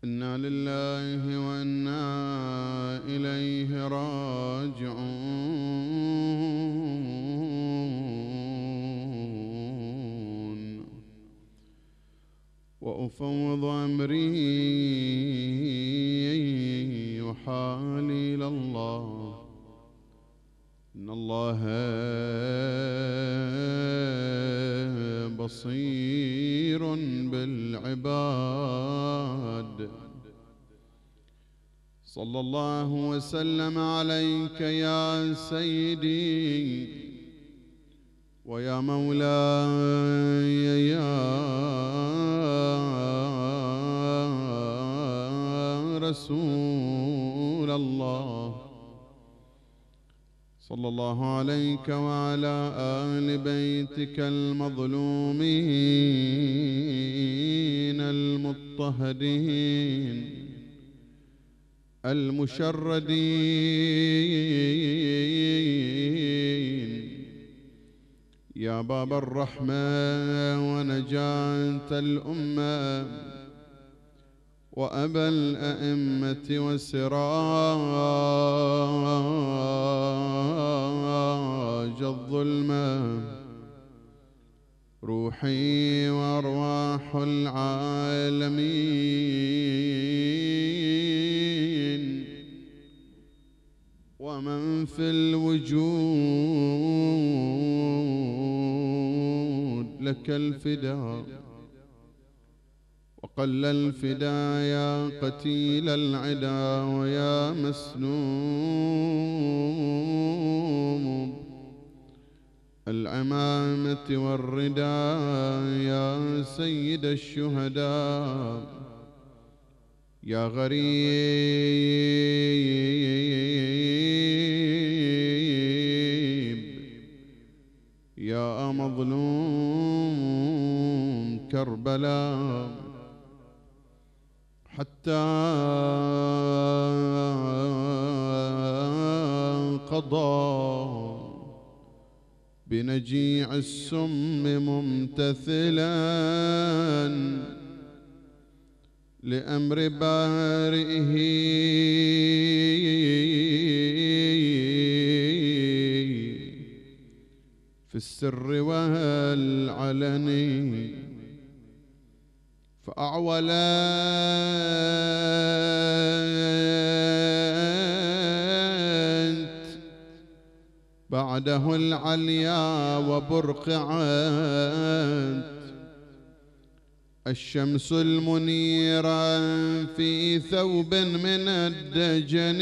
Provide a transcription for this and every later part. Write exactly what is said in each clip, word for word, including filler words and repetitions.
إنا لله وإنا إليه راجعون وأفوض أمري وحالي إلى الله إن الله بصير بالعباد. صلى الله وسلم عليك يا سيدي ويا مولاي يا رسول الله. صلى الله عليك وعلى آل بيتك المظلومين المضطهدين المشردين يا باب الرحمة ونجاة الأمة وأبا الأئمة وسراج الظلمة. روحي وأرواح العالمين ومن في الوجود لك الفداء. وقل الفدا يا قتيل العدا ويا مسنوم العمامة والرداء يا سيد الشهداء يا غريب يا مظلوم كربلاء. حتى قضى بنجيع السم ممتثلا لأمر بارئه في السر والعلن. فأعولنت بعده العليا وبرقعت الشمس المنيرة في ثوب من الدجن.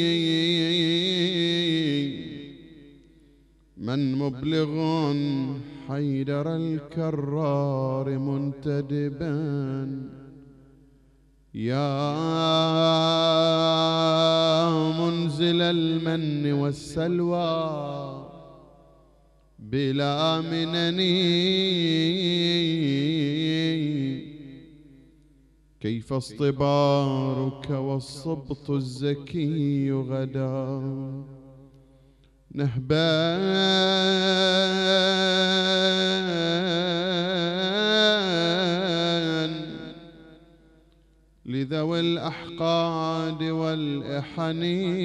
من مبلغ حيدر الكرار منتدبا يا منزل المن والسلوى بلا منني. كيف اصطبارك والصبط الزكي غدا نهبان لذوي الأحقاد والإحن.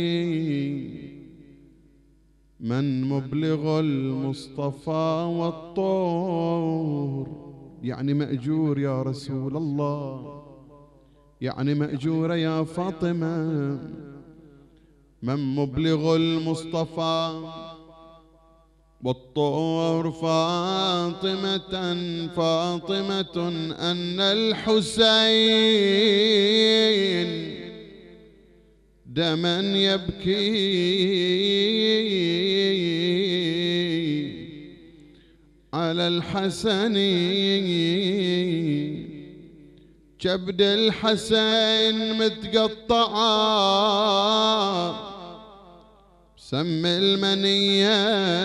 من مبلغ المصطفى والطور يعني مأجور يا رسول الله يعني مأجورة يا فاطمة. من مبلغ المصطفى والطور فاطمة فاطمة أن الحسين دما يبكي على الحسن. كبد الحسين متقطعة سم المنية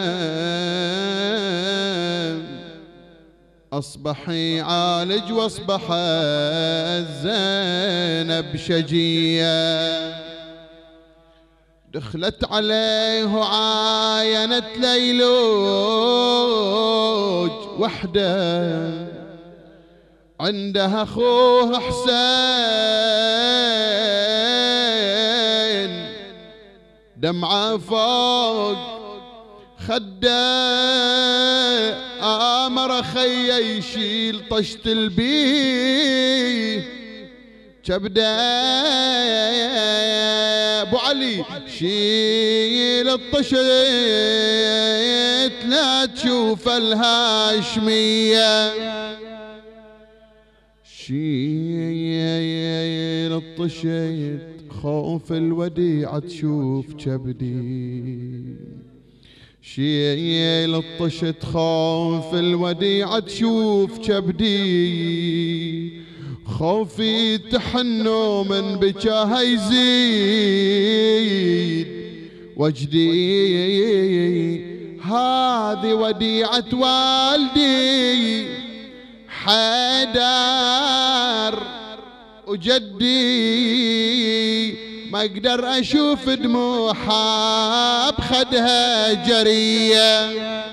أصبح يعالج وأصبح زينب شجية. دخلت عليه وعاينت ليلوج وحده عندها أخوه حسين دمعة فوق خده آمر خيه يشيل طشت البيه كبده ابو علي شيل الطشت لا تشوف الهاشميه شيل الطشت خوف الوديعة تشوف كبدي شيل الطشت خوف الوديعة تشوف كبدي خوفي تحنو من بجاها يزيد وجدي هذه وديعة والدي حيدر وجدي ما اقدر اشوف دموعها بخدها جريه.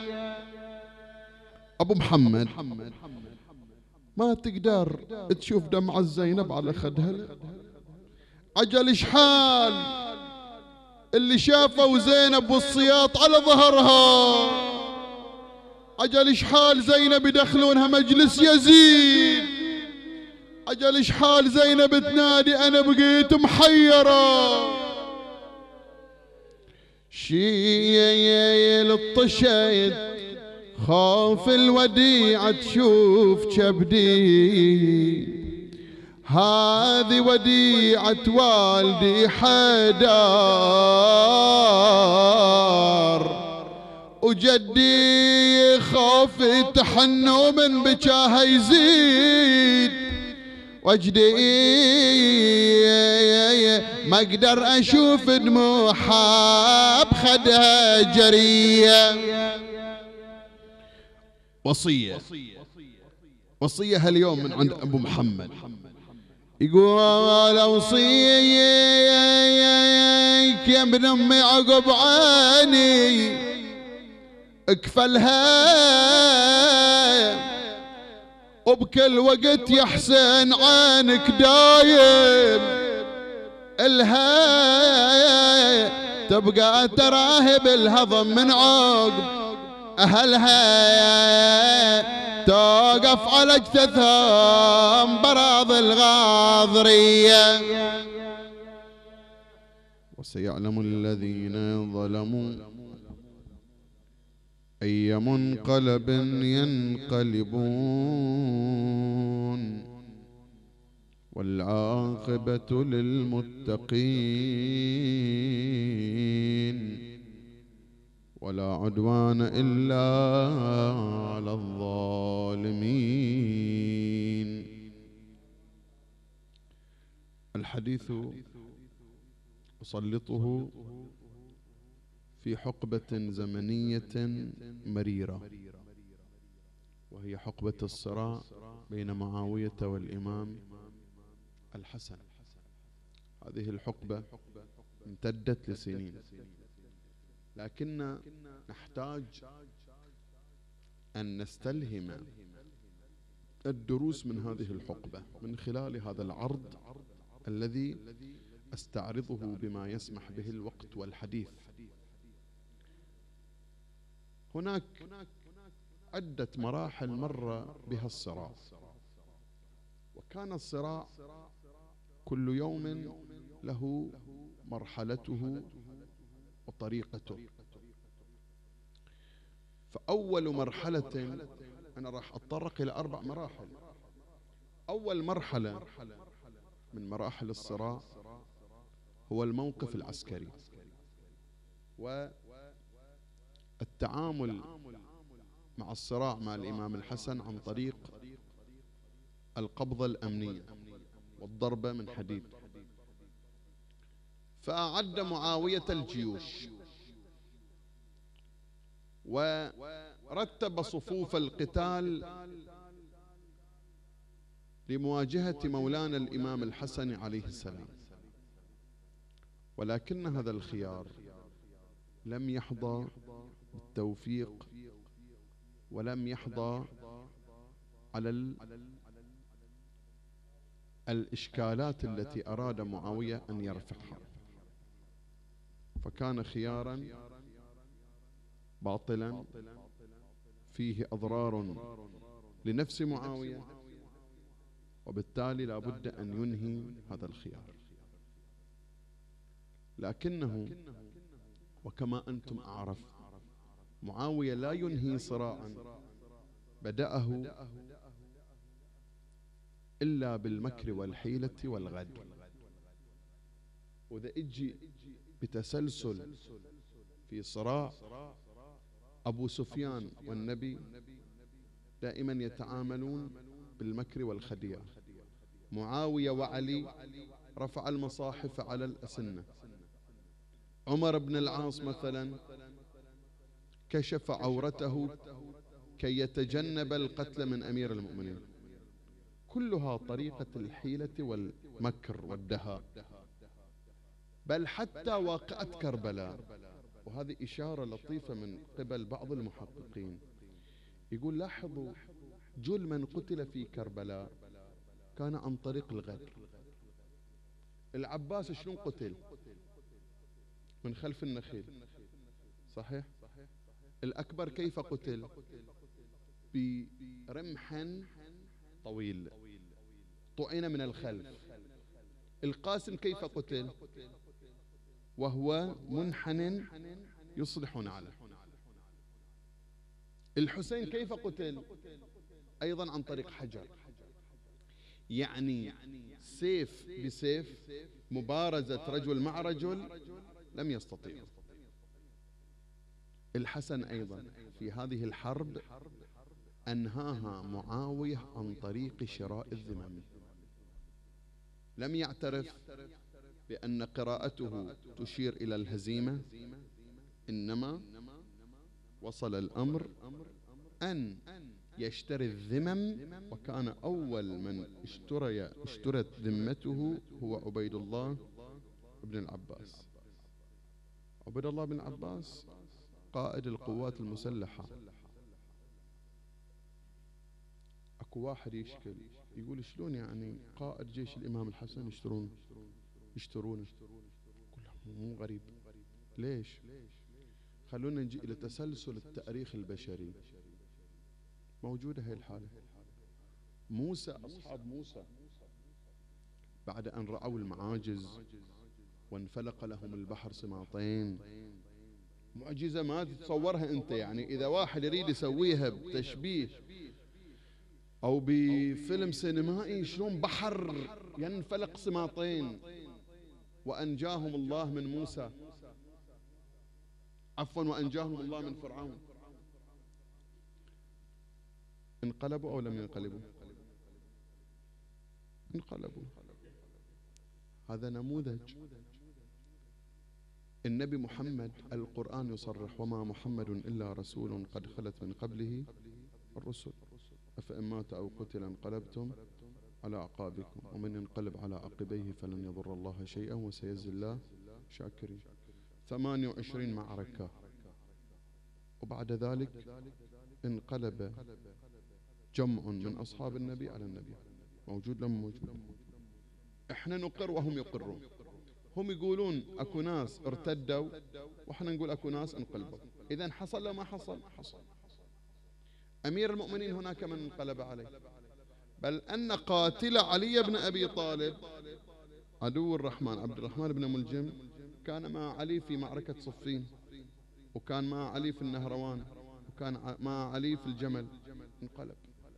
ابو محمد ما تقدر تشوف دمعة زينب على خدها عجل شحال اللي شافوا زينب والسياط على ظهرها عجل شحال زينب يدخلونها مجلس يزيد عجل شحال زينب تنادي انا بقيت محيرة شيل الطشت خوف الوديعة تشوف كبدي هذه وديعة والدي حيدر وجدي خوفي تحنو من بجاها يزيد وجدي ما اقدر اشوف دموعها بخدها جريه. وصية وصية هاليوم من عند أبو محمد يقول أوصيك يا ابن أمي عقب عيني اكفلها وبكل وقت يا حسين عينك دايم الها تبقى تراهب الهضم من عقب أهلها توقف على اجتثهم براض الغاضرية. وسيعلم الذين ظلموا أي منقلب ينقلبون والعاقبة للمتقين ولا عدوان إلا على الظالمين. الحديث أسلطه في حقبة زمنية مريرة وهي حقبة الصراع بين معاوية والإمام الحسن. هذه الحقبة امتدت لسنين لكن نحتاج أن نستلهم الدروس من هذه الحقبة من خلال هذا العرض الذي أستعرضه بما يسمح به الوقت والحديث. هناك عدة مراحل مر بها الصراع وكان الصراع كل يوم له مرحلته وطريقته. فأول مرحلة أنا راح أتطرق إلى أربع مراحل. أول مرحلة من مراحل الصراع هو الموقف العسكري والتعامل مع الصراع مع الإمام الحسن عن طريق القبضة الأمنية والضربة من حديد. فأعد معاوية الجيوش ورتب صفوف القتال لمواجهة مولانا الإمام الحسن عليه السلام، ولكن هذا الخيار لم يحظى بالتوفيق ولم يحظى على الإشكالات التي أراد معاوية أن يرفعها. فكان خيارا باطلا فيه أضرار لنفس معاوية، وبالتالي لا بد أن ينهي هذا الخيار. لكنه وكما أنتم أعرف، معاوية لا ينهي صراعا بدأه إلا بالمكر والحيلة والغدر. وإذا اجي بتسلسل في صراع أبو سفيان والنبي دائما يتعاملون بالمكر والخديعة. معاوية وعلي رفع المصاحف على الأسنة. عمر بن العاص مثلا كشف عورته كي يتجنب القتل من أمير المؤمنين. كلها طريقة الحيلة والمكر والدهاء. بل حتى واقعة كربلاء، وهذه إشارة لطيفة من قبل بعض المحققين، يقول لاحظوا جل من قتل في كربلاء كان عن طريق الغدر. العباس شلون قتل؟ من خلف النخيل، صحيح؟ الأكبر كيف قتل؟ برمح طويل طعن من الخلف. القاسم كيف قتل؟ وهو منحن يصلح نعله. الحسين كيف قتل؟ أيضا عن طريق حجر. يعني سيف بسيف، مبارزة رجل مع رجل لم يستطيع. الحسن أيضا في هذه الحرب أنهاها معاوية عن طريق شراء الذمم. لم يعترف بأن قراءته تشير إلى الهزيمة، إنما وصل الأمر أن يشتري الذمم، وكان أول من اشتري اشترت ذمته هو عبيد الله بن العباس. عبيد الله بن العباس قائد القوات المسلحة. اكو واحد يشكل يقول شلون يعني قائد جيش الإمام الحسن يشترون يشترونه؟ مو غريب. ليش؟ خلونا نجي إلى تسلسل التاريخ البشري. موجودة هي الحالة. موسى، أصحاب موسى بعد أن رأوا المعاجز وانفلق لهم البحر سماطين، معجزة ما تتصورها أنت. يعني إذا واحد يريد يسويها بتشبيه أو بفيلم سينمائي، شلون بحر ينفلق سماطين وأنجاهم الله من موسى، عفوا وأنجاهم الله من فرعون. انقلبوا أو لم ينقلبوا؟ انقلبوا. هذا نموذج. النبي محمد القرآن يصرح: وما محمد إلا رسول قد خلت من قبله الرسل أفإن مات أو قتل انقلبتم على أعقابكم ومن ينقلب على عقبيه فلن يضر الله شيئا وسيجزي الله شاكرين. ثمانية وعشرين معركة، وبعد ذلك انقلب جمع من أصحاب النبي على النبي. موجود لم موجود؟ احنا نقر وهم يقرون. هم يقولون اكو ناس ارتدوا واحنا نقول اكو ناس انقلبوا. اذا حصل لو ما حصل؟ حصل. امير المؤمنين هناك من انقلب عليه، بل ان قاتل علي بن ابي طالب عدو الرحمن عبد الرحمن بن ملجم كان مع علي في معركة صفين، وكان مع علي في النهروان، وكان مع علي في الجمل. انقلب.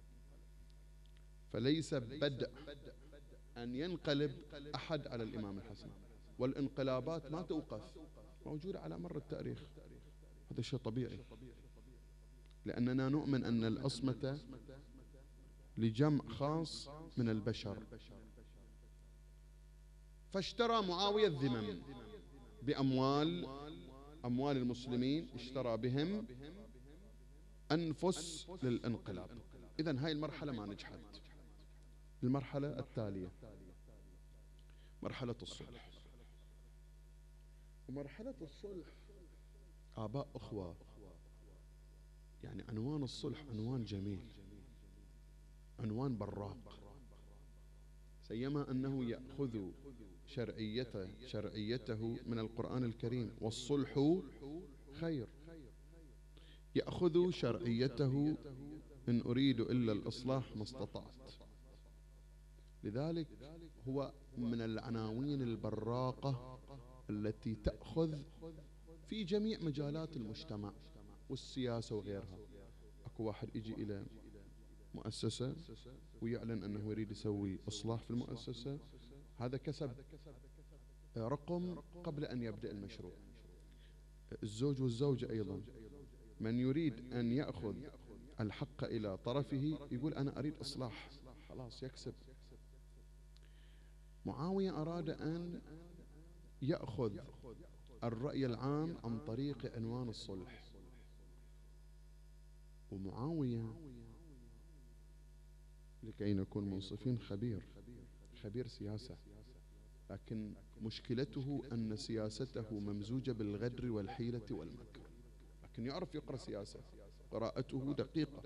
فليس بدء أن ينقلب أحد على الإمام الحسن، والانقلابات ما توقف، موجودة على مر التاريخ. هذا شيء طبيعي، لأننا نؤمن أن العصمة لجمع خاص من البشر. فاشترى معاوية الذمم بأموال أموال المسلمين، اشترى بهم أنفس للانقلاب. إذن هاي المرحلة ما نجحت. المرحلة التالية مرحلة الصلح. ومرحلة الصلح آباء أخوة، يعني عنوان الصلح عنوان جميل، عنوان براق، سيما أنه يأخذ شرعيته شرعيته من القرآن الكريم، والصلح خير. يأخذ شرعيته إن أريد إلا الإصلاح ما استطعت. لذلك هو من العناوين البراقة التي تأخذ في جميع مجالات المجتمع والسياسة وغيرها. أكو واحد يجي إلى مؤسسة ويعلن أنه يريد يسوي إصلاح في المؤسسة، هذا كسب رقم قبل أن يبدأ المشروع. الزوج والزوجة أيضا، من يريد أن يأخذ الحق إلى طرفه يقول أنا أريد إصلاح، خلاص يكسب. معاوية أراد أن يأخذ الرأي العام عن طريق عنوان الصلح. ومعاوية لكي نكون منصفين خبير خبير سياسة، لكن مشكلته أن سياسته ممزوجة بالغدر والحيلة والمكر، لكن يعرف يقرأ سياسة، قراءته دقيقة.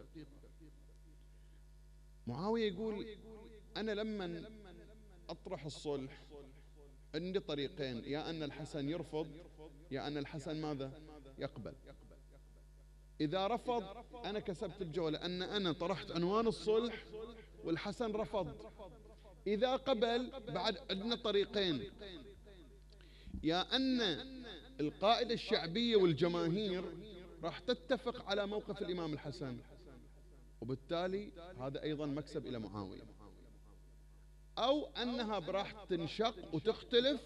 معاوية يقول أنا لما أطرح الصلح عندي طريقين، يا أن الحسن يرفض يا أن الحسن ماذا يقبل. إذا رفض أنا كسبت الجولة، أن أنا طرحت عنوان الصلح والحسن رفض. إذا قبل بعد عندنا طريقين، يا أن القاعدة الشعبية والجماهير راح تتفق على موقف الإمام الحسن، وبالتالي هذا أيضا مكسب إلى معاوية، أو أنها براح تنشق وتختلف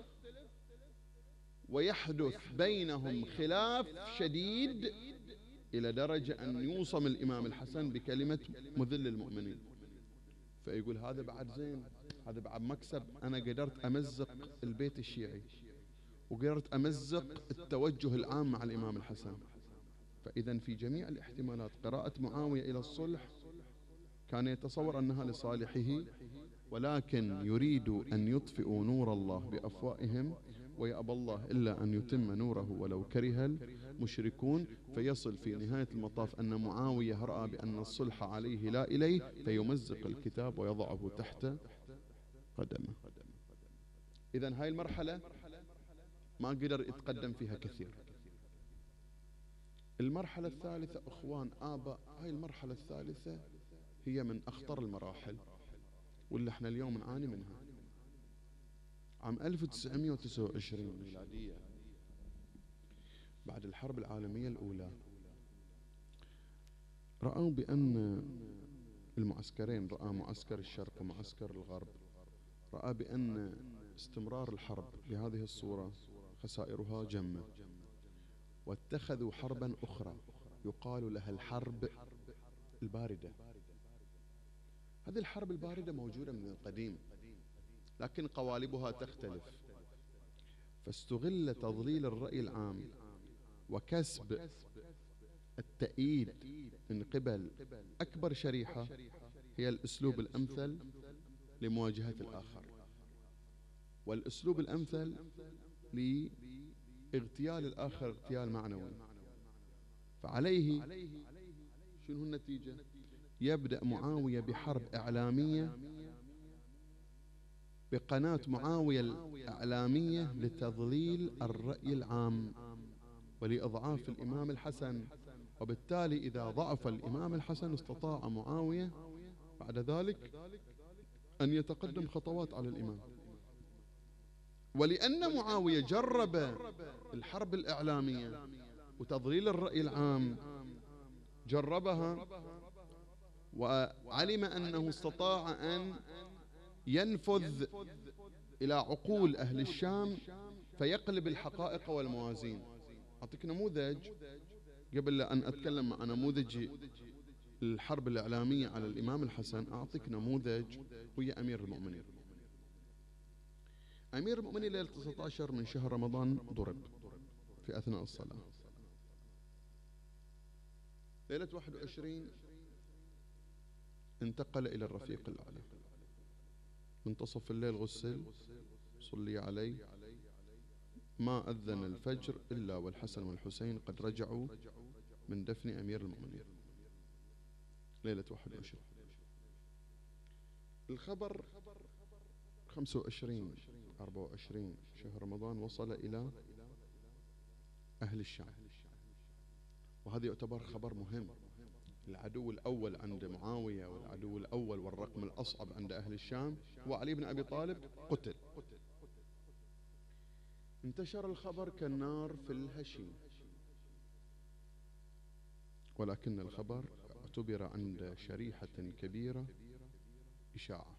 ويحدث بينهم خلاف شديد إلى درجة أن يوصم الإمام الحسن بكلمة مذل المؤمنين. فيقول هذا بعد زين، هذا بعد مكسب، أنا قدرت أمزق البيت الشيعي وقدرت أمزق التوجه العام مع الإمام الحسن. فإذا في جميع الاحتمالات قراءة معاوية إلى الصلح كان يتصور أنها لصالحه، ولكن يريد أن يطفئوا نور الله بأفواههم ويأبى الله إلا أن يتم نوره ولو كره المشركون. فيصل في نهاية المطاف أن معاوية رأى بأن الصلح عليه لا إليه، فيمزق الكتاب ويضعه تحت قدمه. إذن هاي المرحلة ما قدر يتقدم فيها كثير. المرحلة الثالثة أخوان آباء، هاي المرحلة الثالثة هي من أخطر المراحل واللي احنا اليوم نعاني منها. عام ألف وتسعمئة وتسعة وعشرين ميلادية، بعد الحرب العالمية الأولى، رأوا بأن المعسكرين، رأى معسكر الشرق ومعسكر الغرب، رأى بأن استمرار الحرب بهذه الصورة خسائرها جمة، واتخذوا حربا أخرى يقال لها الحرب الباردة. هذه الحرب الباردة موجودة من القديم، لكن قوالبها تختلف. فاستغل تضليل الرأي العام وكسب التأييد من قبل أكبر شريحة هي الأسلوب الأمثل لمواجهة الآخر، والأسلوب الأمثل لاغتيال الآخر اغتيال معنوي. فعليه شنو النتيجة؟ يبدأ معاوية بحرب إعلامية بقناة معاوية الإعلامية لتضليل الرأي العام ولإضعاف الإمام الحسن. وبالتالي إذا ضعف الإمام الحسن استطاع معاوية بعد ذلك أن يتقدم خطوات على الإمام. ولأن معاوية جرب الحرب الإعلامية وتضليل الرأي العام، جربها وعلم أنه استطاع أن ينفذ إلى عقول أهل الشام فيقلب الحقائق والموازين. أعطيك نموذج قبل أن أتكلم عن نموذج الحرب الإعلامية على الإمام الحسن. أعطيك نموذج ويا أمير المؤمنين. أمير المؤمنين ليلة تسعة عشر من شهر رمضان ضرب في أثناء الصلاة. ليلة واحد وعشرين انتقل إلى الرفيق الأعلى، منتصف الليل غسل، صلي عليه، ما أذن الفجر إلا والحسن والحسين قد رجعوا من دفن أمير المؤمنين ليلة واحد وعشرين. الخبر خمسة وعشرين أربعة وعشرين شهر رمضان وصل إلى أهل الشام، وهذا يعتبر خبر مهم. العدو الأول عند معاوية والعدو الأول والرقم الأصعب عند أهل الشام هو علي بن أبي طالب، قتل. انتشر الخبر كالنار في الهشيم، ولكن الخبر اعتبر عند شريحة كبيرة إشاعة.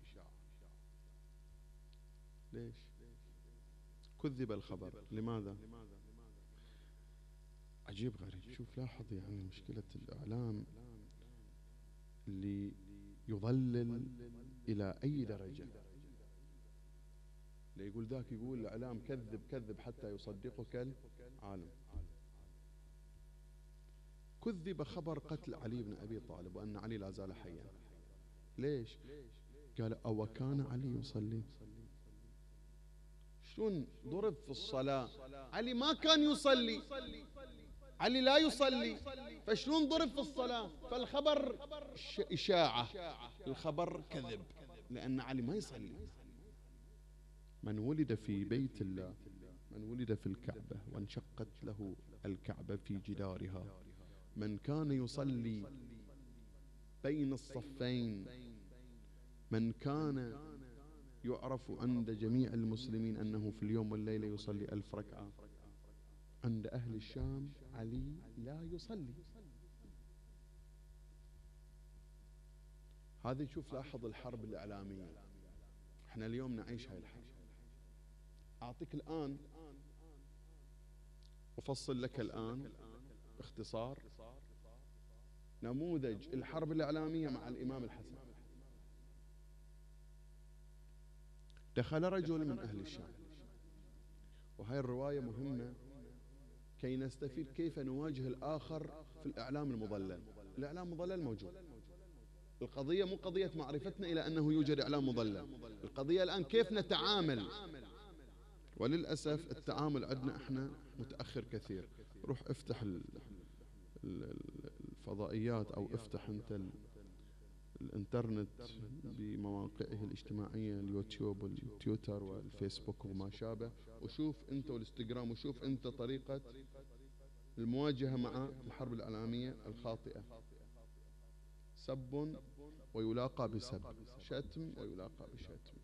ليش؟ كذب الخبر. لماذا؟ عجيب غريب. شوف لاحظ يعني مشكلة الإعلام اللي يضلل إلى أي درجة. اللي يقول ذاك يقول الإعلام كذب كذب حتى يصدقك العالم. كذب خبر قتل علي بن أبي طالب وأن علي لا زال حيا. ليش؟ قال أو كان علي يصلي. شلون ضرب في الصلاة؟ علي ما كان يصلي، علي لا يصلي، فشلون ضرب في الصلاة؟ فالخبر إشاعة، الخبر كذب، لأن علي ما يصلي. من ولد في بيت الله، من ولد في الكعبة وانشقت له الكعبة في جدارها، من كان يصلي بين الصفين، من كان يعرف عند جميع المسلمين أنه في اليوم والليلة يصلي ألف ركعة، عند أهل الشام علي لا يصلي. هذه شوف لاحظ الحرب الإعلامية. احنا اليوم نعيش هاي الحرب. أعطيك الآن أفصل لك الآن باختصار نموذج الحرب الإعلامية مع الإمام الحسن. دخل رجل من أهل الشام، وهي الرواية مهمة كي نستفيد كيف نواجه الآخر في الإعلام المضلل. الإعلام المضلل موجود. القضية مو قضية معرفتنا إلى أنه يوجد إعلام مضلل، القضية الآن كيف نتعامل. وللأسف التعامل عندنا احنا متأخر كثير. روح افتح الفضائيات أو افتح انت الانترنت بمواقعه الاجتماعية، اليوتيوب والتويتر والفيسبوك وما شابه، وشوف انت والانستغرام، وشوف انت طريقة المواجهة مع الحرب الإعلامية الخاطئة. سب ويلاقى بسب، شتم ويلاقى بشتم.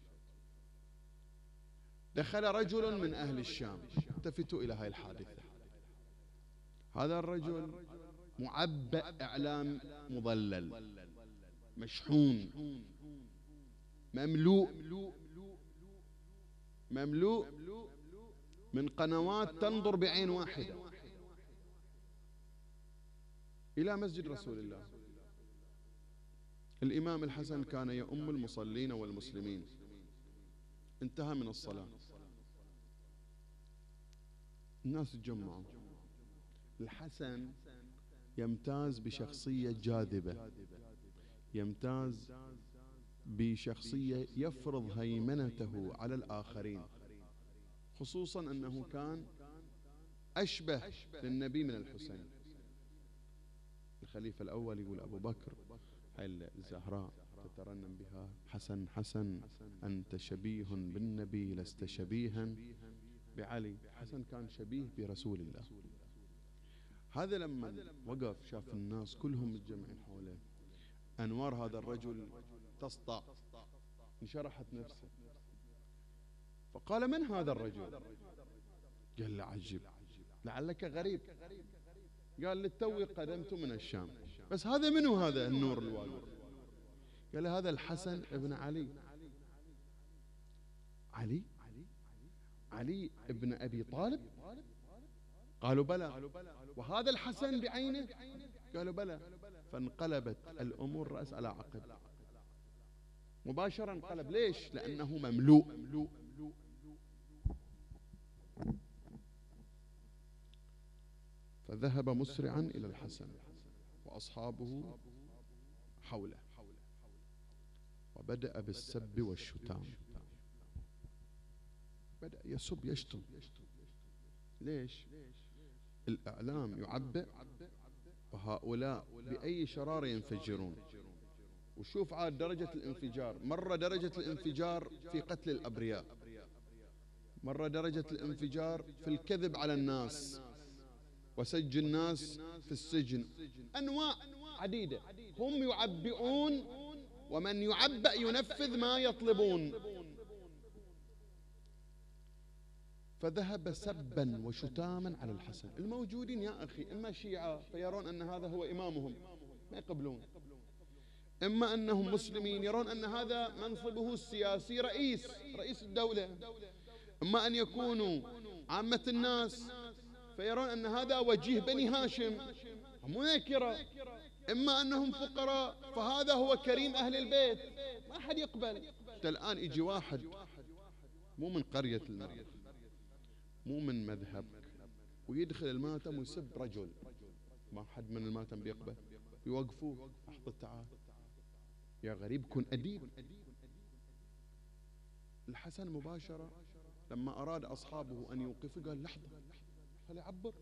دخل رجل من أهل الشام، التفتوا إلى هاي الحادثة. هذا الرجل معبأ إعلام مضلل، مشحون، مملوء مملوء من قنوات تنظر بعين واحدة إلى مسجد رسول الله. الإمام الحسن كان يؤم المصلين والمسلمين، انتهى من الصلاة، الناس تجمعوا. الحسن يمتاز بشخصية جاذبة، يمتاز بشخصية يفرض هيمنته على الآخرين، خصوصا أنه كان أشبه للنبي من الحسين. الخليفة الأول يقول أبو بكر، هاي الزهراء تترنم بها: حسن حسن أنت شبيه بالنبي لست شبيها بعلي. حسن كان شبيه برسول الله. هذا لما وقف شاف الناس كلهم متجمعين حوله، أنوار هذا الرجل تسطع، انشرحت نفسه، فقال: من هذا الرجل؟ قال له: عجب، لعلك غريب. قال: للتو قدمت من الشام. بس هذا منو هذا النور الوالد؟ قال: هذا الحسن ابن علي. علي علي ابن أبي طالب؟ قالوا: بلى. وهذا الحسن بعينه؟ قالوا: بلى. فانقلبت الأمور رأس على عقب، مباشرة انقلب. ليش؟ لأنه مملوء. فذهب مسرعا إلى الحسن وأصحابه حوله، وبدأ بالسب والشتام، بدأ يسب يشتم. ليش؟ الإعلام يعبئ، وهؤلاء بأي شرار ينفجرون. وشوف عاد درجة الانفجار، مرة درجة الانفجار في قتل الأبرياء، مرة درجة الانفجار في الكذب على الناس وسج الناس في السجن، أنواع عديدة. هم يعبئون ومن يعبأ ينفذ ما يطلبون. فذهب سبا وشتاما على الحسن. الموجودين يا أخي إما شيعة فيرون أن هذا هو إمامهم ما يقبلون، إما أنهم مسلمين يرون أن هذا منصبه السياسي رئيس رئيس الدولة، إما أن يكونوا عامة الناس فيرون أن هذا وجيه بني هاشم مو نكرة، إما أنهم فقراء فهذا هو كريم أهل البيت. ما أحد يقبل. الآن يجي واحد مو من قرية المرأة مو من مذهبك ويدخل الماتم ويسب رجل، ما حد من الماتم بيقبل، يوقفوه احط تعال يا غريب كن أديب. الحسن مباشرة لما أراد أصحابه أن يوقفوا قال لحظة خلي يعبر،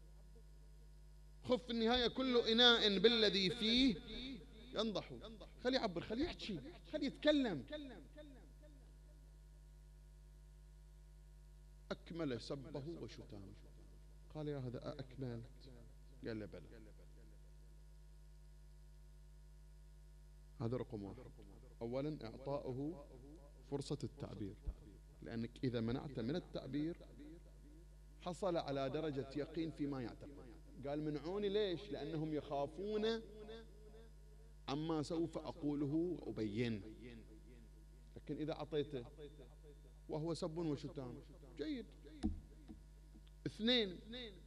خف النهاية كل إناء بالذي فيه ينضح، خلي يعبر خلي يحكي خلي يتكلم. أكمل سبه وشتامه. قال يا هذا أكملت؟ قال له بلى. هذا رقم واحد. أولا إعطاؤه فرصة التعبير، لأنك إذا منعت من التعبير حصل على درجة يقين فيما يعتقد. قال منعوني ليش؟ لأنهم يخافون عما سوف أقوله وأبين، لكن إذا أعطيته وهو سب وشتام جيد. اثنين،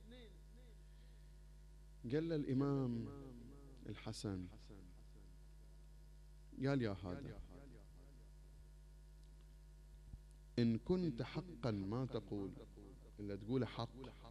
قال الإمام الحسن قال يا هذا إن كنت حقا ما تقول إلا تقول حق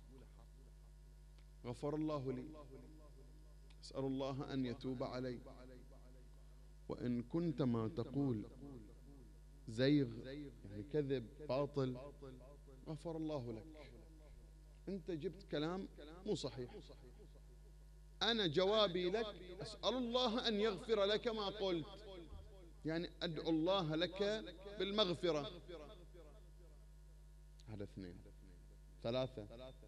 غفر الله لي، أسأل الله أن يتوب علي، وإن كنت ما تقول زيغ يعني كذب باطل غفر الله لك. أنت جبت كلام مو صحيح، أنا جوابي لك أسأل الله أن يغفر لك ما قلت، يعني أدعو الله لك بالمغفرة. هذا اثنين. ثلاثة،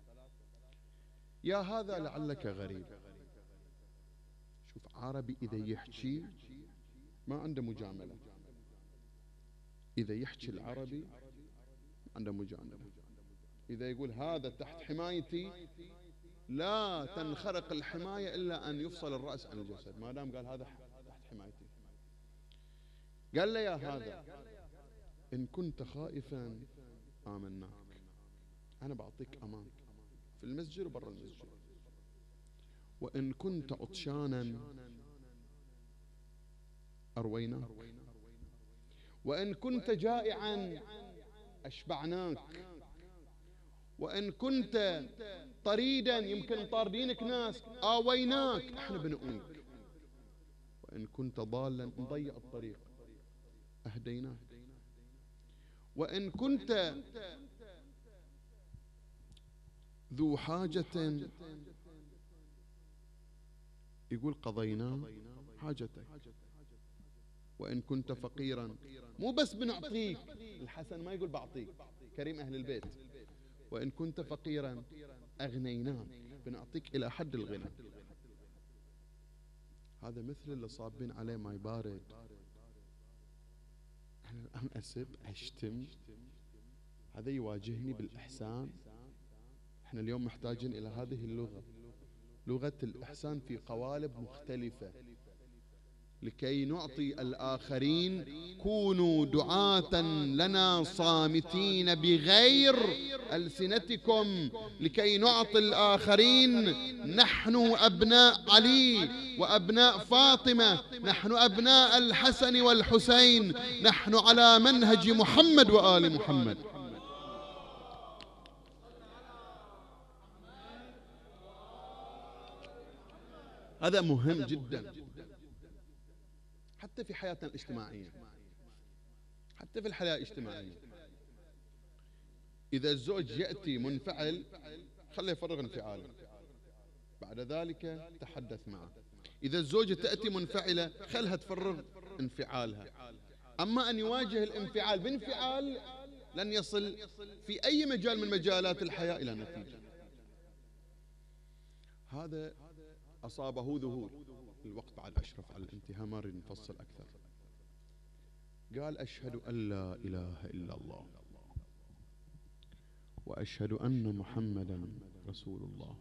يا هذا لعلك غريب. شوف عربي إذا يحكي ما عنده مجاملة، إذا يحكي العربي ما عنده مجاملة. إذا يقول هذا تحت حمايتي لا تنخرق الحماية إلا أن يفصل الرأس عن الجسد، ما دام قال هذا تحت حمايتي. قال له يا هذا إن كنت خائفا آمناك، أنا بعطيك أمان في المسجد وبرا المسجد، وإن كنت عطشانا أرويناك، وإن كنت جائعا أشبعناك، وإن كنت طريدا يمكن طاردينك ناس آويناك احنا بنؤويك، وإن كنت ضالا مضيع الطريق أهديناك، وإن كنت ذو حاجة يقول قضينا حاجتك، وإن كنت فقيرا مو بس بنعطيك، الحسن ما يقول بعطيك كريم أهل البيت، وإن كنت فقيرا أغنيناك بنعطيك إلى حد الغنى. هذا مثل اللي صابين عليه ماي بارد، أنا الآن أسب أشتم هذا يواجهني بالإحسان. احنا اليوم محتاجين إلى هذه اللغة، لغة الإحسان في قوالب مختلفة، لكي نعطي الآخرين. كونوا دعاة لنا صامتين بغير ألسنتكم لكي نعطي الآخرين. نحن أبناء علي وأبناء فاطمة، نحن أبناء الحسن والحسين، نحن على منهج محمد وآل محمد. هذا مهم جدا حتى في حياتنا الاجتماعية، حتى في الحياة الاجتماعية. إذا الزوج يأتي منفعل خليه يفرغ انفعاله، بعد ذلك تحدث معه. إذا الزوجة تأتي منفعلة خلها تفرغ انفعالها. أما أن يواجه الانفعال بانفعال لن يصل في أي مجال من مجالات الحياة إلى نتيجة. هذا أصابه ذهول. الوقت بعد أشرف على الانتهاء، ما نريد نفصل أكثر. قال: أشهد أن لا إله إلا الله وأشهد أن محمدا رسول الله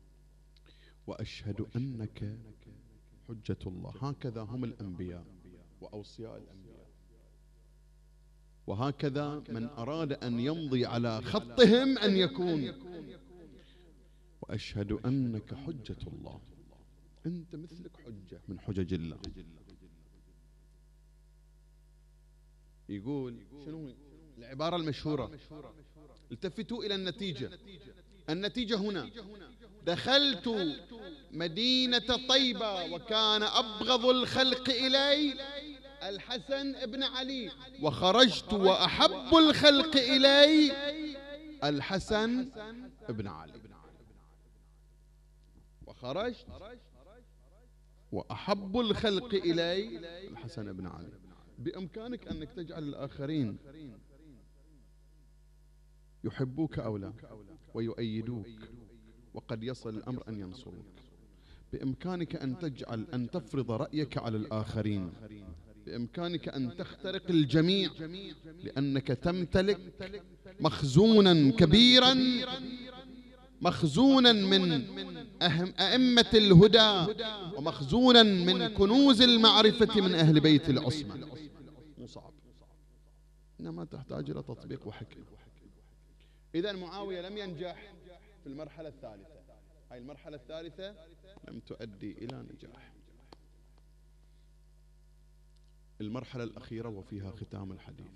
وأشهد أنك حجة الله. هكذا هم الأنبياء وأوصياء الأنبياء، وهكذا من أراد أن يمضي على خطهم أن يكون. وأشهد أنك حجة الله، أنت مثلك حجة من حجج الله. يقول شنو العبارة المشهورة؟ التفتوا إلى النتيجة. النتيجة هنا: دخلت مدينة طيبة وكان أبغض الخلق إلي الحسن بن علي، وخرجت وأحب الخلق إلي الحسن بن علي. وخرجت وأحب الخلق إلي الحسن بن علي. بإمكانك أنك تجعل الآخرين يحبوك أو لا ويؤيدوك، وقد يصل الأمر أن ينصروك. بإمكانك أن تجعل أن تفرض رأيك على الآخرين. بإمكانك أن تخترق الجميع، لأنك تمتلك مخزونا كبيرا، مخزونا من أهم أئمة الهدى، ومخزونا من كنوز المعرفة من أهل بيت العصمة. مو صعب، إنما تحتاج إلى تطبيق وحكمة. إذن معاوية لم ينجح في المرحلة الثالثة. هاي المرحلة الثالثة لم تؤدي إلى نجاح. المرحلة الأخيرة وفيها ختام الحديث،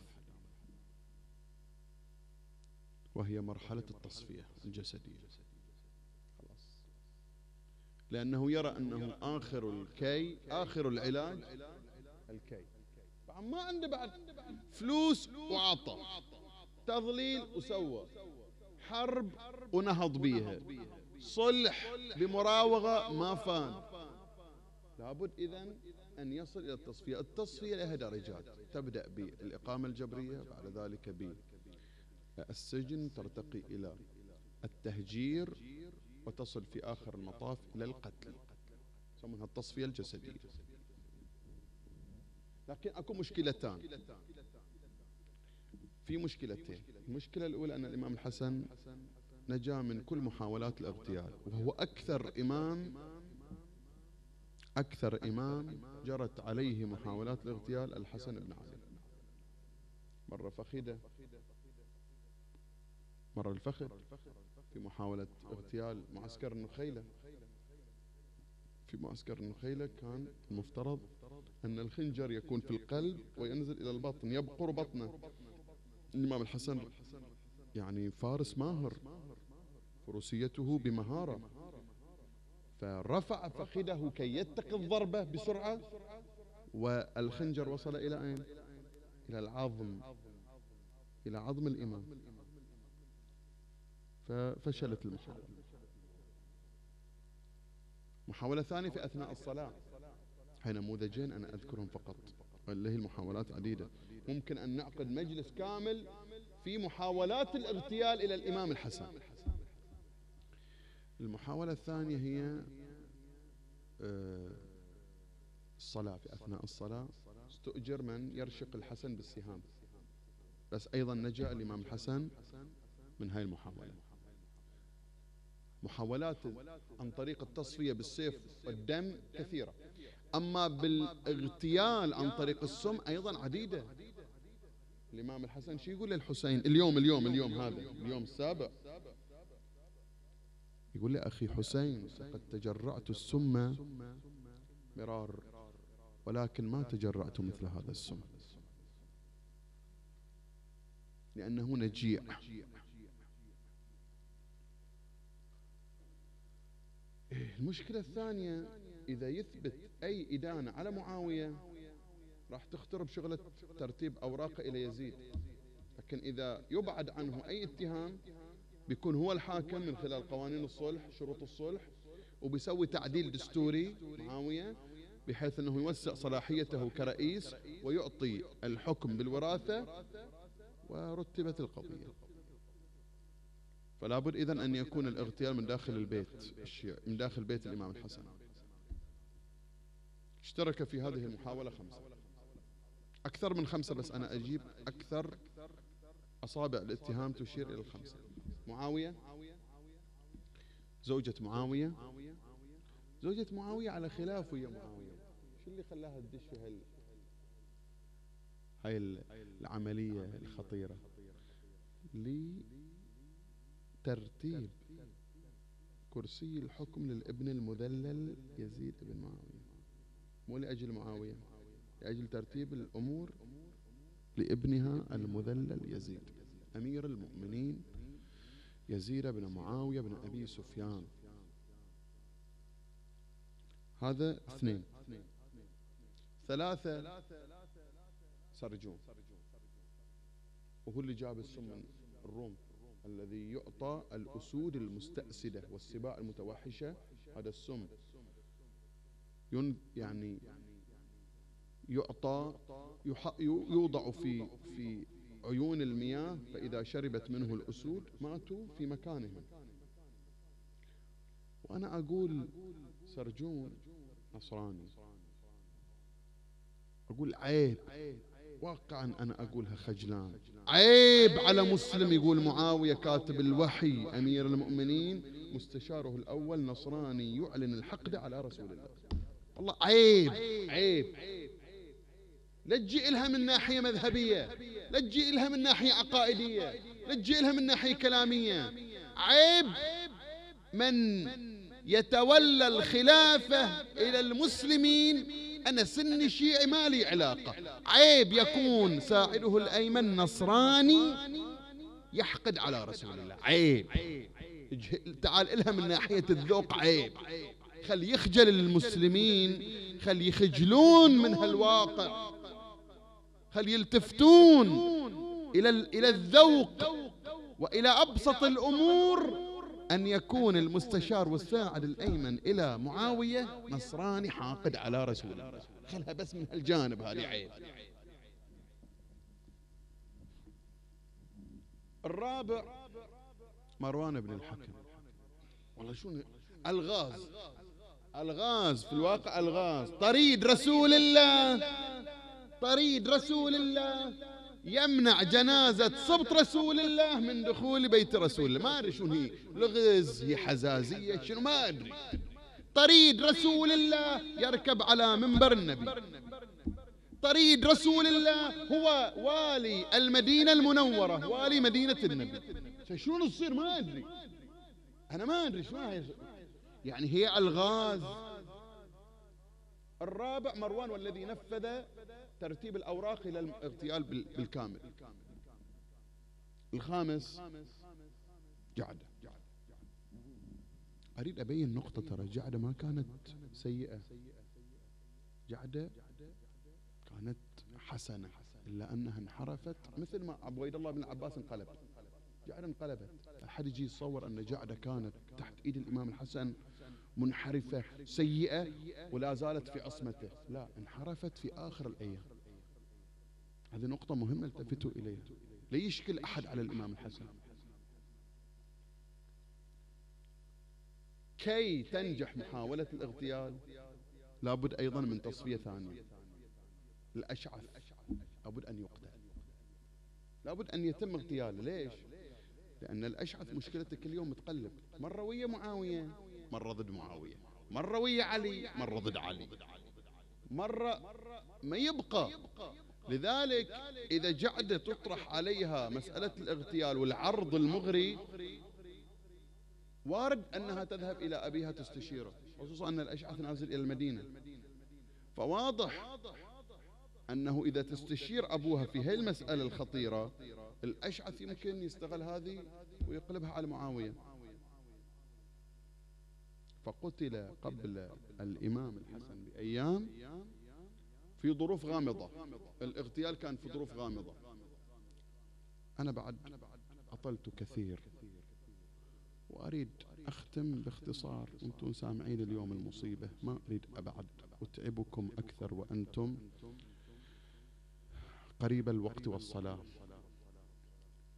وهي مرحلة التصفية الجسدية. خلاص، لأنه يرى أنه آخر الكي، آخر العلاج الكي. ما عنده بعد فلوس وعطى، تضليل وسوى، حرب ونهض بيها، صلح بمراوغة ما فان. لابد إذن أن يصل إلى التصفية. التصفية لها درجات، تبدأ بالإقامة الجبرية، بعد ذلك بالسجن، ترتقي إلى التهجير، وتصل في آخر المطاف إلى القتل. يسمونها التصفية الجسدية. لكن أكو مشكلتان، في مشكلتين. المشكلة الأولى أن الإمام الحسن نجا من كل محاولات الاغتيال، وهو أكثر إمام أكثر إمام جرت عليه محاولات الاغتيال الحسن بن علي. مرة فخده، مرة الفخذ في محاولة اغتيال معسكر النخيلة. في معسكر النخيلة كان المفترض أن الخنجر يكون في القلب وينزل إلى البطن، يبقر بطنه. الإمام الحسن يعني فارس ماهر، فروسيته بمهارة، فرفع فخذه كي يتقي الضربة بسرعة، والخنجر وصل إلى أين؟ إلى العظم، إلى عظم الإمام، ففشلت المحاولة. محاولة ثانية في أثناء الصلاة. هاي نموذجين أنا أذكرهم فقط، والله المحاولات عديدة. ممكن أن نعقد مجلس كامل في محاولات الاغتيال إلى الإمام الحسن. المحاولة الثانية هي الصلاة. في أثناء الصلاة استؤجر من يرشق الحسن بالسهام، بس أيضا نجا الإمام الحسن من هاي المحاولة. محاولات عن طريق التصفية بالسيف والدم كثيرة، أما بالاغتيال عن طريق السم أيضا عديدة. الإمام الحسن شو يقول للحسين اليوم اليوم اليوم هذا اليوم السابع؟ يقول لي أخي حسين، لقد تجرعت السم مرار، ولكن ما تجرعت مثل هذا السم، لأنه نجيع. المشكلة الثانية، إذا يثبت أي إدانة على معاوية راح تخترب شغلة ترتيب أوراقه إلى يزيد، لكن إذا يبعد عنه أي اتهام بيكون هو الحاكم من خلال قوانين الصلح، شروط الصلح، وبيسوي تعديل دستوري معاوية بحيث أنه يوسع صلاحيته كرئيس ويعطي الحكم بالوراثة ورتبت القضية. فلا بد إذن أن يكون الاغتيال من داخل البيت الشيعي، من داخل بيت الإمام الحسن. اشترك في هذه المحاولة خمسة، أكثر من خمسة، بس أنا أجيب أكثر أصابع الاتهام تشير إلى الخمسة. معاوية، زوجة معاوية، زوجة معاوية على خلاف ويا معاوية. شو اللي خلاها تدش في هال هاي العملية الخطيرة؟ لترتيب كرسي الحكم للابن المذلل يزيد بن معاوية، مو لأجل معاوية، لأجل ترتيب الأمور لابنها المذلل يزيد، أمير المؤمنين يزيد بن معاوية بن أبي سفيان. هذا اثنين. ثلاثة، سرجون، وهو اللي جاب السم من الروم، الذي يعطى الأسود المستأسدة والسباع المتوحشة هذا السم، يعني يعطى يوضع في في عيون المياه، فإذا شربت منه الأسود ماتوا في مكانهم. وأنا أقول سرجون نصراني، أقول عيب، واقعا أنا أقولها خجلان، عيب على مسلم يقول معاوية كاتب الوحي أمير المؤمنين مستشاره الأول نصراني يعلن الحقد على رسول الله. والله عيب، عيب. لا تجي لها من ناحية مذهبية، لا تجي لها من ناحية عقائدية، لا تجي لها من ناحية كلامية. عيب من يتولى الخلافة إلى المسلمين. أنا سني شيعي ما لي علاقة، عيب يكون ساعده الأيمن نصراني يحقد على رسول الله. عيب. تعال إلها من ناحية الذوق، عيب. خل يخجل المسلمين، خل يخجلون من هالواقع، خل يلتفتون إلى إلى الذوق وإلى أبسط الأمور، أن يكون المستشار والساعد الأيمن إلى معاوية نصراني حاقد على رسول الله. خلها بس من هالجانب، هذه عيب. الرابع مروان بن الحكم. والله شو الغاز، الغاز في الواقع، الغاز طريد رسول الله، طريد رسول الله، يمنع جنازة سبط رسول الله من دخول بيت رسول الله. ما أدري شنو هي، لغز، هي حزازية، شنو ما أدري. طريد رسول الله يركب على منبر النبي، طريد رسول الله هو والي المدينة المنورة، والي مدينة النبي. شنو يصير ما أدري، أنا ما أدري شو هي، يعني هي ألغاز. الرابع مروان، والذي نفذ ترتيب الأوراق إلى الاغتيال بالكامل. الخامس جعدة. أريد أبين نقطة، ترى جعدة ما كانت سيئة، جعدة كانت حسنة، إلا أنها انحرفت مثل ما أبو عبيد الله بن العباس انقلب. جعدة انقلبت. أحد يجي يتصور أن جعدة كانت تحت إيد الإمام الحسن منحرفة سيئة ولا زالت في عصمته، لا، انحرفت في آخر الأيام. هذه نقطة مهمة التفتوا إليها، لا يشكل أحد على الإمام الحسن. كي تنجح محاولة الاغتيال لابد أيضا من تصفية ثانية. الأشعث لابد أن يقتل، لابد أن يتم اغتياله. ليش؟ لأن الأشعث مشكلته كل يوم متقلب، مرة ويا معاوية، مرة ضد معاوية، مرة ويا علي، مرة ضد علي، مرة ما يبقى. لذلك إذا جعدة تطرح عليها مسألة الاغتيال والعرض المغري، وارد أنها تذهب إلى أبيها تستشيره، خصوصا أن الأشعث نازل إلى المدينة. فواضح أنه إذا تستشير أبوها في هذه المسألة الخطيرة، الأشعث يمكن يستغل هذه ويقلبها على معاوية. فقتل قبل الإمام الحسن بأيام في ظروف غامضة. الاغتيال كان في ظروف غامضة. أنا بعد أطلت كثير وأريد أختم باختصار، وأنتم سامعين اليوم المصيبة، ما أريد أبعد أتعبكم أكثر وأنتم قريب الوقت والصلاة.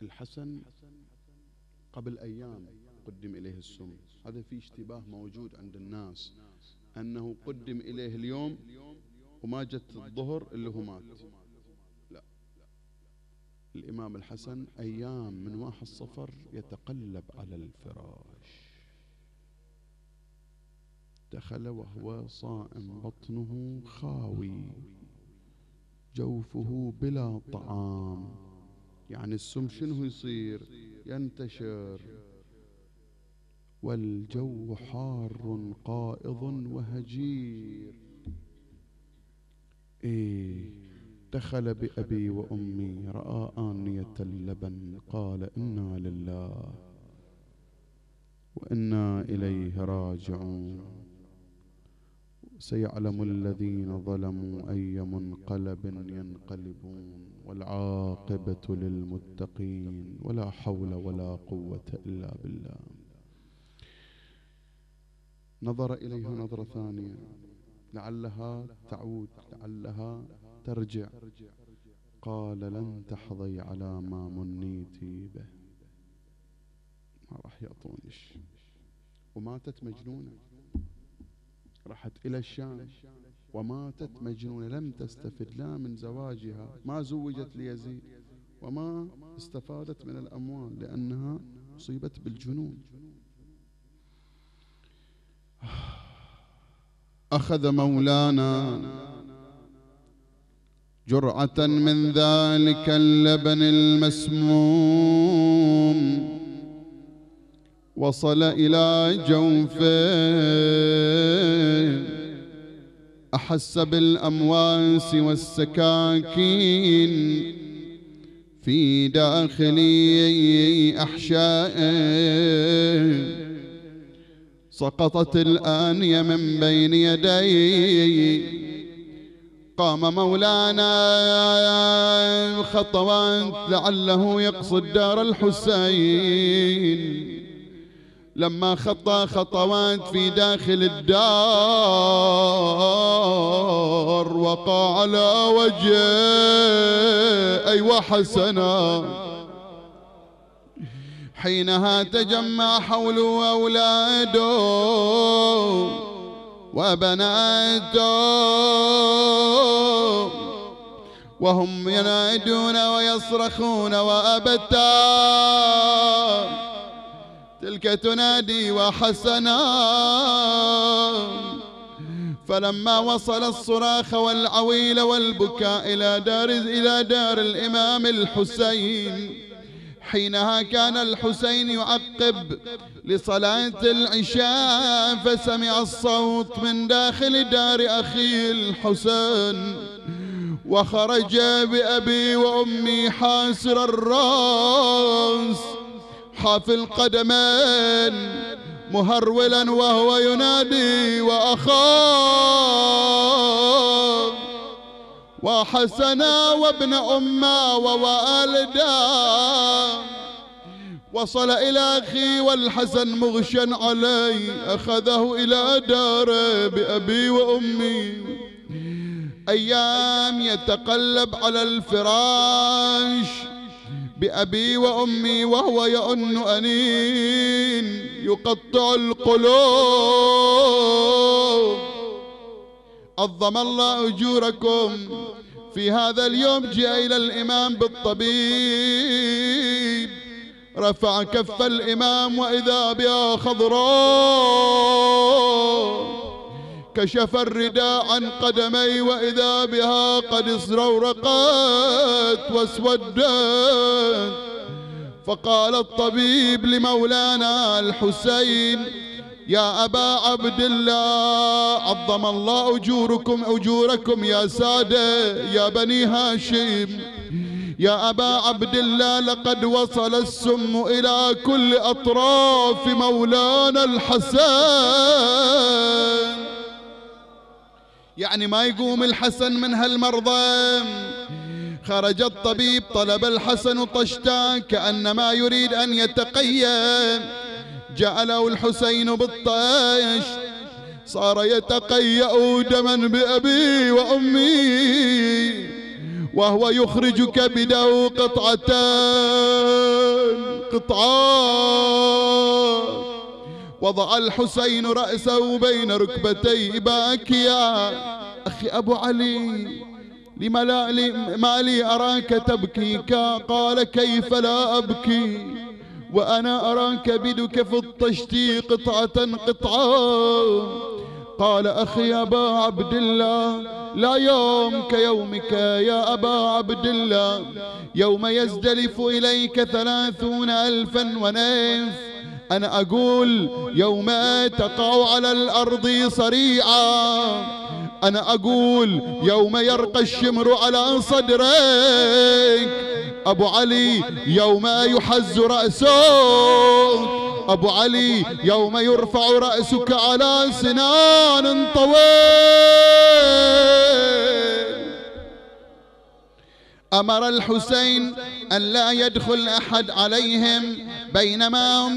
الحسن قبل أيام قدم إليه السم. هذا في اشتباه موجود عند الناس أنه قدم إليه اليوم وما جت الظهر اللي هو مات. لا، الإمام الحسن أيام من واحد صفر يتقلب على الفراش، دخل وهو صائم بطنه خاوي جوفه بلا طعام. يعني السم شنو يصير؟ ينتشر. والجو حار قائض وهجير. إيه دخل بأبي وأمي رأى آنية اللبن قال إنا لله وإنا إليه راجعون. سيعلم الذين ظلموا أي منقلب ينقلبون والعاقبة للمتقين ولا حول ولا قوة إلا بالله. نظر إليها نظرة ثانية لعلها تعود لعلها ترجع. قال لن تحظي على ما منيتي به، ما راح يعطونش. وماتت مجنونة، راحت إلى الشام وماتت مجنونة، لم تستفد لا من زواجها، ما زوجت ليزيد وما استفادت من الأموال لأنها أصيبت بالجنون. أخذ مولانا جرعة من ذلك اللبن المسموم، وصل إلى جوفه، أحس بالأمواس والسكاكين في داخل أحشائه. سقطت الآنية من بين يديه. قام مولانا خطوات لعله يقصد دار الحسين. لما خطى خطوات في داخل الدار وقع على وجهه. أيوة حسنا. حينها تجمع حوله أولاده وبناته وهم ينادون ويصرخون وأبتا. تلك تنادي وحسنا. فلما وصل الصراخ والعويل والبكاء إلى دار إلى دار الإمام الحسين، حينها كان الحسين يعقب لصلاة العشاء، فسمع الصوت من داخل دار أخيه الحسين، وخرج بأبي وأمي حاسر الرأس حافي القدمين مهرولا وهو ينادي وأخاه وحسنا وابن أمه ووالدا. وصل إلى أخي والحسن مغشا عليه، أخذه إلى داره بأبي وأمي. أيام يتقلب على الفراش بأبي وأمي وهو يؤن أنين يقطع القلوب. عظم الله أجوركم. في هذا اليوم جاء إلى الإمام بالطبيب، رفع كف الإمام وإذا بها خضراء، كشف الرداء عن قدمي وإذا بها قد استورقت واسودت. فقال الطبيب لمولانا الحسين: يا أبا عبد الله، عظم الله أجوركم أجوركم يا سادة يا بني هاشم، يا أبا عبد الله، لقد وصل السم إلى كل أطراف مولانا الحسن. يعني ما يقوم الحسن من هالمرضى. خرج الطبيب، طلب الحسن طشتا كأنما يريد أن يتقيأ. جاء له الحسين بالطيش، صار يتقيأ دما بأبي وأمي، وهو يخرج كبده قطعتان قطعان. وضع الحسين رأسه بين ركبتيه باكيا. أخي أبو علي لما لا لي ما لي أراك تبكي؟ قال كيف لا أبكي وأنا أراك بدك في الطشت قطعة قطعة. قال أخي أبا عبد الله لا يوم كيومك يا أبا عبد الله، يوم يزدلف إليك ثلاثون ألفا ونيف. أنا أقول يوم تقع على الأرض صريعا، أنا أقول يوم يرقى الشمر على صدرك. أبو علي يوم يحز رأسك، أبو علي يوم يرفع رأسك على سنان طويل. أمر الحسين أن لا يدخل أحد عليهم بينما هم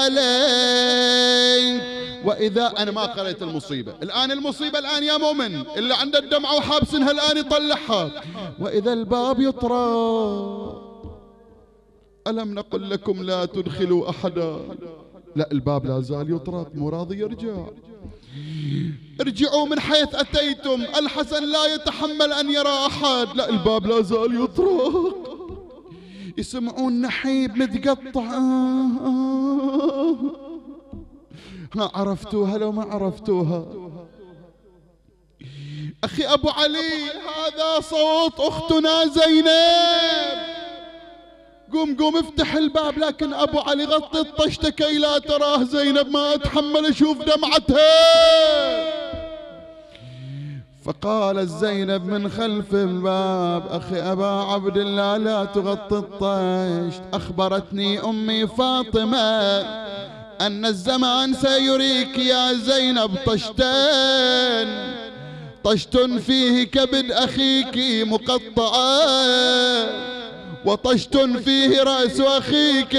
كذلك. وإذا أنا ما قرأت المصيبة الآن، المصيبة الآن يا مؤمن اللي عنده الدمعة وحابسنها الآن يطلعها. وإذا الباب يطرق، ألم نقل لكم لا تدخلوا أحدا؟ لا، الباب لا زال يطرق، مو راضي يرجع. ارجعوا من حيث أتيتم، الحسن لا يتحمل أن يرى أحد. لا، الباب لا زال يطرق. يسمعون نحيب متقطع. ها عرفتوها لو ما عرفتوها؟ أخي أبو علي هذا صوت أختنا زينب. قوم قوم افتح الباب. لكن أبو علي غطي الطشت كي لا تراه زينب، ما أتحمل أشوف دمعتها. فقالت زينب من خلف الباب أخي أبا عبد الله لا تغطي الطشت، أخبرتني أمي فاطمة أن الزمان سيريك يا زينب طشتين، طشت فيه كبد أخيك مقطعا، وطشت فيه رأس أخيك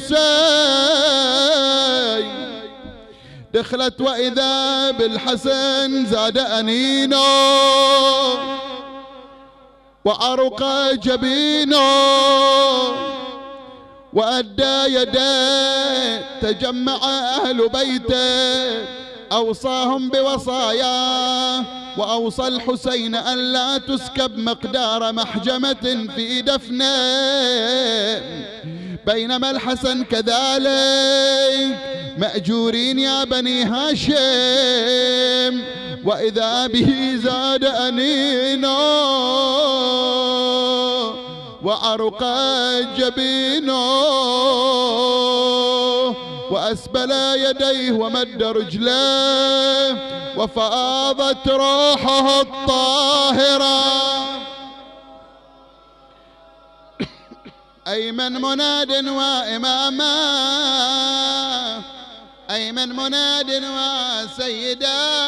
الحسين. دخلت وإذا بالحسن زاد أنينه وعرق جبينه، وأدى يديه. تجمع أهل بيته أوصاهم بوصاياه، وأوصى الحسين أن لا تسكب مقدار محجمة في دفنه. بينما الحسن كذلك مأجورين يا بني هاشم. وإذا به زاد أنينه وعرق جبينه، وأسبل يديه ومد رجليه، وفاضت روحه الطاهرة. أيمن مناد وإماما، أيمن مناد وسيدا.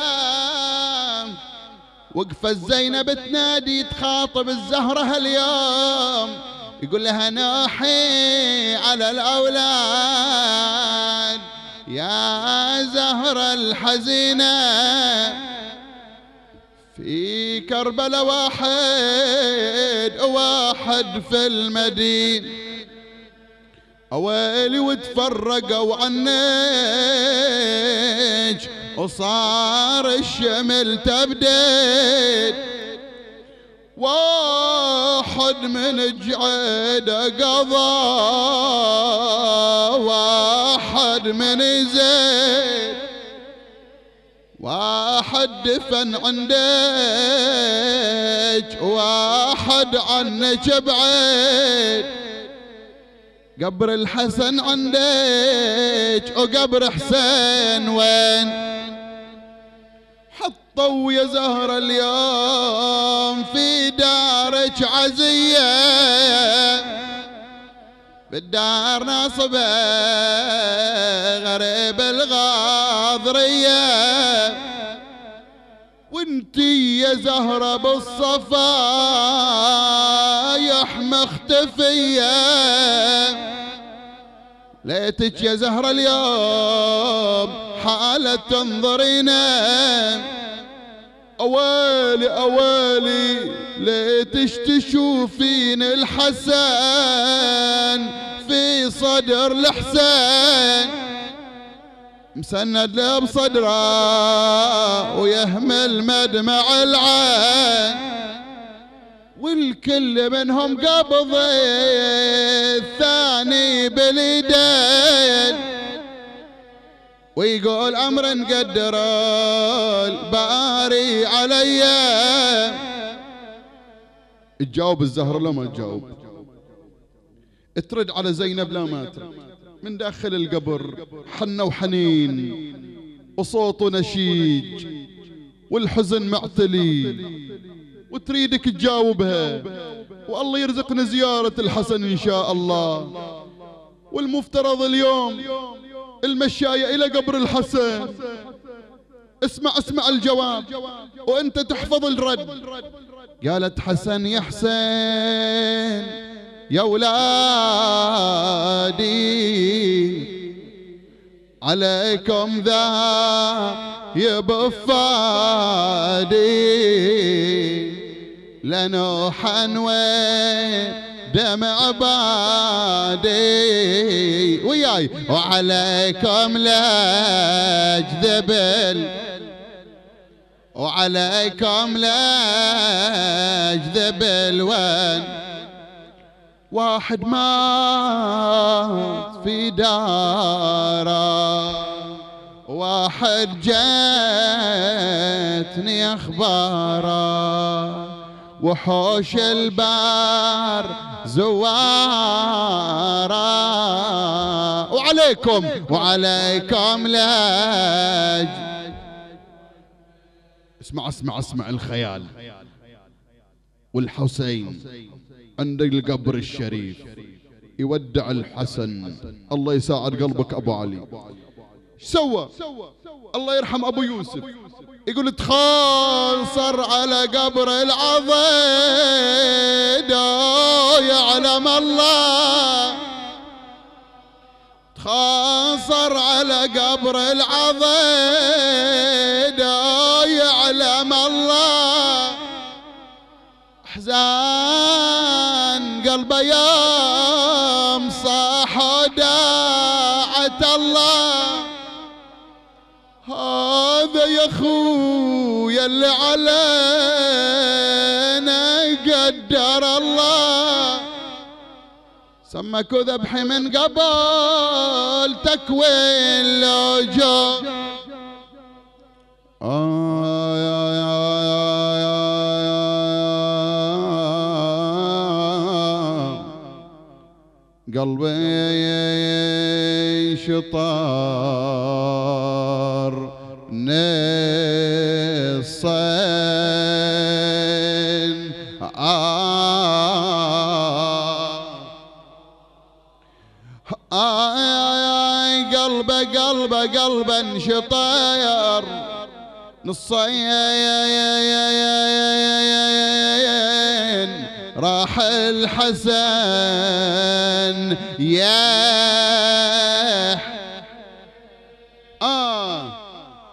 وقفت زينب تنادي تخاطب الزهرة هاليوم، يقول لها ناحي على الأولاد يا زهرة الحزينة. في كربلاء واحد واحد في المدينة، أويلي وتفرقوا عنك وصار الشمل تبدد. واحد من جعيد قضى، واحد من زيد، واحد دفن عندك، واحد عنك بعيد. قبر الحسن عندك وقبر حسين وين؟ حطوا يا زهرة اليوم في دارك عزية، بالدار ناصبة غريب الغاضرية. وانتي يا زهرة بالصفايح مختفية، ليتك يا زهرة اليوم حالة تنظرينا. أويلي أويلي ليتش تشوفين الحسن في صدر الحسين مسند له بصدره ويهمل مدمع العين، والكل منهم قبض الثاني باليدين، ويقول أمر قدر الباري علي. تجاوب الزهر لا ما تجاوب، ترد على زينب لا ما ترد. من داخل القبر حنة وحنين وصوت نشيج والحزن معتلي، وتريدك تجاوبها، والله يرزقنا زيارة الحسن إن شاء الله. والمفترض اليوم المشاية إلى قبر الحسن. اسمع اسمع الجواب وانت تحفظ الرد. قالت حسن يا حسين يا ولادي عليكم ذا يبفادي لنوحا ودمع بادي وياي، وعليكم لا اجذب وعليكم لا اجذب الوان. واحد مات في داره، واحد جاتني اخباره، وحوش البار زواره. وعليكم وعليكم لاج. اسمع اسمع اسمع الخيال. والحسين عند القبر الشريف يودع الحسن. الله يساعد قلبك ابو علي. ايش سوى؟ الله يرحم ابو يوسف يقول تخاصر على قبر العضيد يعلم الله، تخاصر على قبر العضيد يعلم الله. احزان قلبه يوم صاح وداعة الله. هذا يا خويا اللي علينا قدر الله، سمك ذبحي من قبل تكوين لوجو. آه يا يا قلبي شطار نصين. آه آه قلبه قلبه قلبه انشطار نصين. راح الحسن يا آه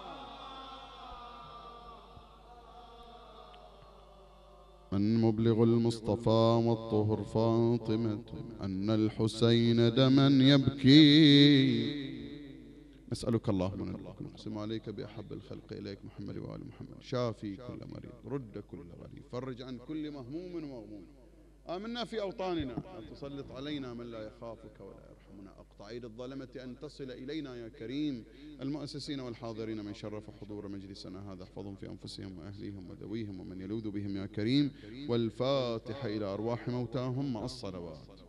من مبلغ المصطفى والطهر فاطمة أن الحسين دما يبكي. نسألك اللهم نرضاك نقسم عليك بأحب الخلق إليك محمد وآل محمد. شافي كل مريض، رد كل غريب، فرج عن كل مهموم ومغموم. آمنا في أوطاننا، لا تسلط علينا من لا يخافك ولا يرحمنا. أقطع أيدي الظلمة أن تصل إلينا يا كريم. المؤسسين والحاضرين من شرف حضور مجلسنا هذا احفظهم في أنفسهم وأهليهم وذويهم ومن يلوذ بهم يا كريم. والفاتحة إلى أرواح موتاهم مع الصلوات.